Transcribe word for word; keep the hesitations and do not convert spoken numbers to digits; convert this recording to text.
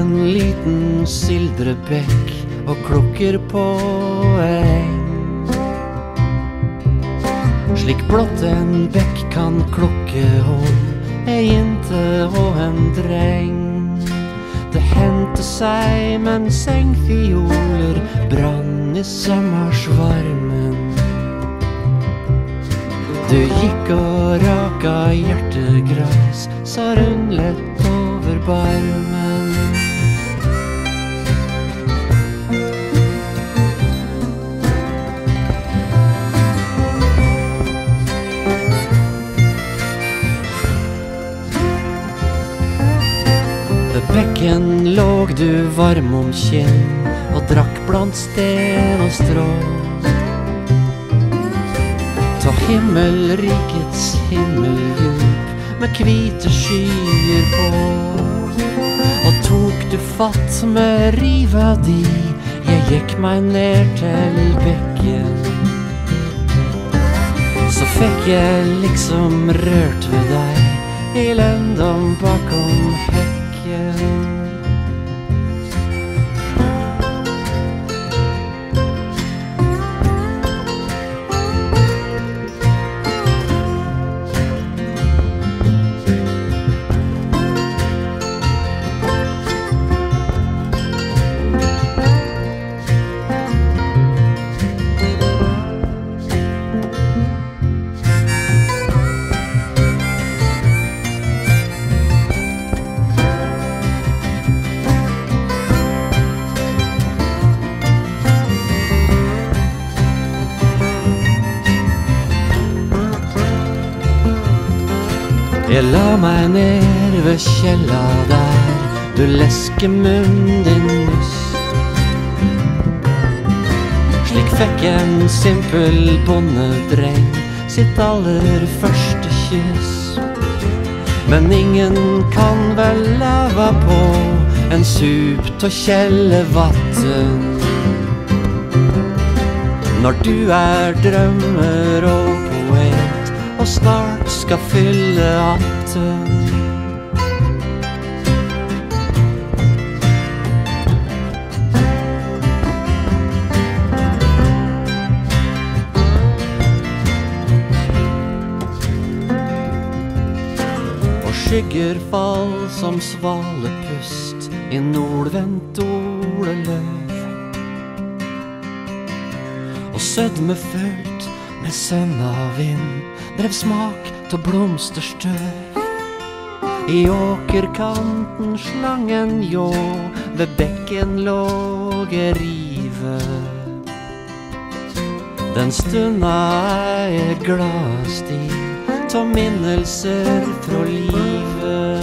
en liten sildrebekk og klukker på eng. Slik blott en bekk kan klukke om ei jente og en dreng. Det hendte seg mens engfioler brann i sommersvarmen. Du gikk og raka hjertegras, sa hun lett over barmen. Ved bekken låg du varm om kinn og drakk blant sten og strå. Ta himmelrikets himmeldjup med hvite skyer på. Og tok du fatt med riva di, jeg gikk meg ned til bekken. Så fikk jeg liksom rørt ved deg i lendom bakom hekken. Jeg la meg ned ved kjella der du lesker munnen din nyss. Slik fikk en simpel bondedreng sitt aller første kyss. Men ingen kan vel lava på en sup til kjellevatten. Når du er drømmer og poet og snart skal fylle atten. Og skygger fall som svalepust i nordvendt ordeløv. Og sødme fullt med sønna vind drev smak til blomsterstøv. I åkerkanten slangen jå, ved bekken låg ei rive. Den stunda er gladst i, ta minnelser fra livet.